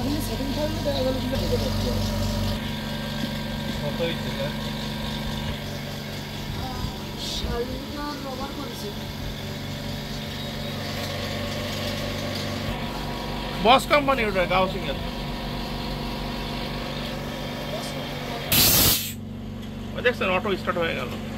যদি সেটিং থাকলে দেখা গেল কিন্তু ঢুকে যাচ্ছে কত হইছে স্যার শালটা কভার করেছে বস কোম্পানি ওটা গাউসিং এর ওই দেখছেন অটো স্টার্ট হয়ে গেল